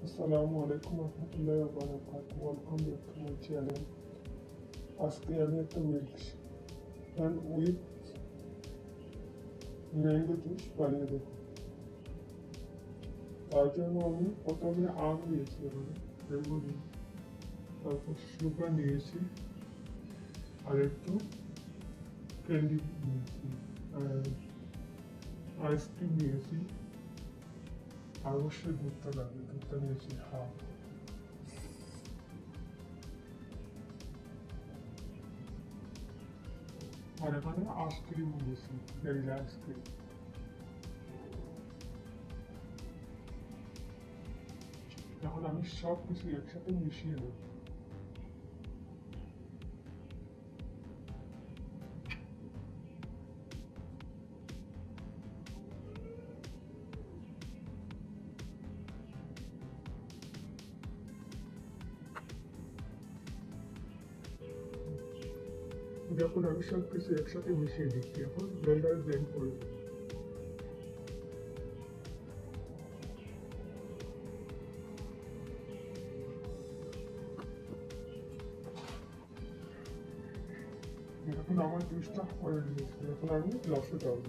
Assalamu alaikum warahmatullahi wabarakatuh. Welcome back to my channel. আজকে আমি একটা milk and with mango juice বানিয়ে দেবো। তার জন্য আমি প্রথমে আম নিয়েছি, এখানে ম্যাঙ্গো নিয়ে, তারপর সুগার নিয়েছি আর একটু ক্যান্ডি নিয়েছি, আর আইসক্রিম নিয়েছি, আর অবশ্যই দুধটা লাগবে, দুধটা নিয়েছি হাফ। আর এখানে আইসক্রিম নিয়েছি, ভ্যানিলা আইসক্রিম। এখন আমি সব কিছু একসাথে মিশিয়ে নেব। যখন আমি সব কিছু একসাথে মিশিয়ে দিচ্ছি, এখন ব্লেন্ডার ব্লেন্ড করে দেবো। এখন আমার জুসটা হয়ে গিয়েছে, এখন আমি গ্লাসে ডালবো।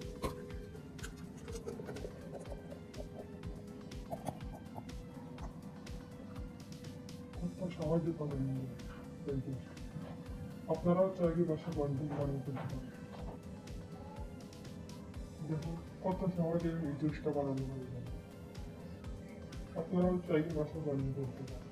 খুব সহজে বানানো যায়। আপনারাও চাইলে বাসা বানাতে পারেন। দেখুন কত সহজে এই জুসটা বানানো হয়ে যায়। আপনারাও চাইলে বাসা বানিয়ে করতে পারেন।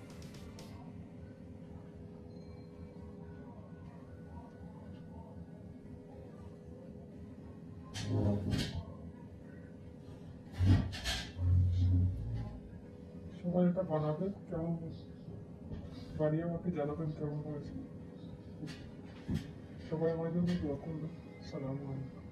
সবাই এটা বানাবেন, কেমন বানিয়ে আমাকে জানাবেন কেমন হয়েছে। সবাই আমার জন্য দোয়া করবেন। সালাম আলাইকুম।